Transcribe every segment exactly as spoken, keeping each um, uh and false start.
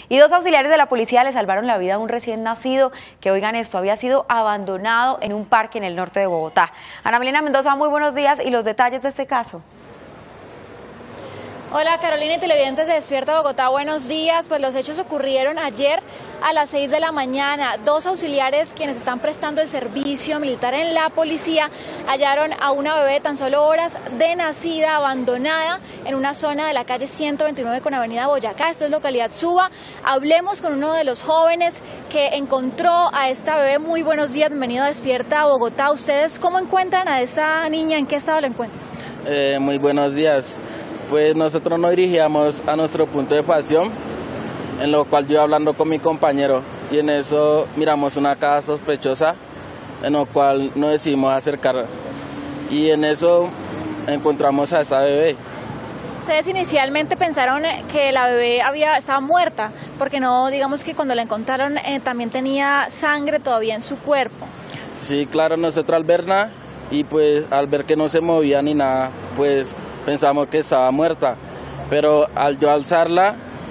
Y dos auxiliares de la policía le salvaron la vida a un recién nacido que, oigan esto, había sido abandonado en un parque en el norte de Bogotá. Ana Melina Mendoza, muy buenos días y los detalles de este caso. Hola Carolina y televidentes de Despierta Bogotá, buenos días. Pues los hechos ocurrieron ayer a las seis de la mañana. Dos auxiliares quienes están prestando el servicio militar en la policía hallaron a una bebé de tan solo horas de nacida abandonada en una zona de la calle ciento veintinueve con avenida Boyacá, esto es localidad Suba. Hablemos con uno de los jóvenes que encontró a esta bebé. Muy buenos días, bienvenido a Despierta Bogotá. ¿Ustedes cómo encuentran a esta niña? ¿En qué estado la encuentran? Eh, muy buenos días. Pues nosotros nos dirigíamos a nuestro punto de pasión, en lo cual yo iba hablando con mi compañero y en eso miramos una casa sospechosa, en lo cual nos decidimos acercar y en eso encontramos a esa bebé. Ustedes inicialmente pensaron que la bebé había estaba muerta, porque no, digamos que cuando la encontraron eh, también tenía sangre todavía en su cuerpo. Sí, claro, nosotros al verla y pues al ver que no se movía ni nada, pues pensamos que estaba muerta, pero al yo alzarla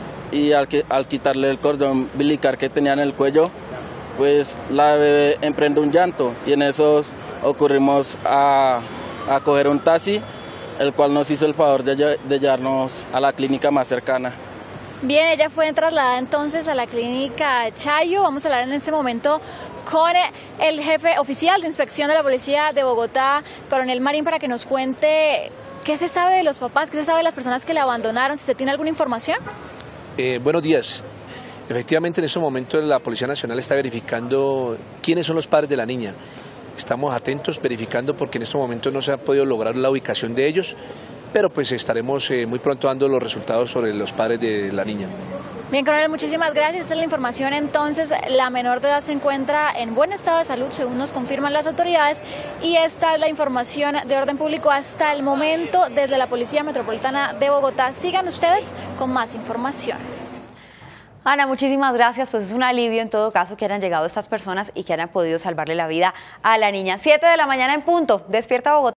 y al, que, al quitarle el cordón umbilical que tenía en el cuello, pues la bebé emprende un llanto y en eso ocurrimos a, a coger un taxi, el cual nos hizo el favor de, de llevarnos a la clínica más cercana. Bien, ella fue trasladada entonces a la clínica Chayo. Vamos a hablar en este momento con el jefe oficial de inspección de la policía de Bogotá, coronel Marín, para que nos cuente qué se sabe de los papás, qué se sabe de las personas que la abandonaron, si se tiene alguna información. Eh, buenos días. Efectivamente, en este momento la Policía Nacional está verificando quiénes son los padres de la niña. Estamos atentos verificando porque en este momento no se ha podido lograr la ubicación de ellos, pero pues estaremos eh, muy pronto dando los resultados sobre los padres de la niña. Bien, coronel, muchísimas gracias. Esta es la información. Entonces, la menor de edad se encuentra en buen estado de salud, según nos confirman las autoridades, y esta es la información de orden público hasta el momento desde la Policía Metropolitana de Bogotá. Sigan ustedes con más información. Ana, muchísimas gracias. Pues es un alivio en todo caso que hayan llegado estas personas y que hayan podido salvarle la vida a la niña. siete de la mañana en punto. Despierta Bogotá.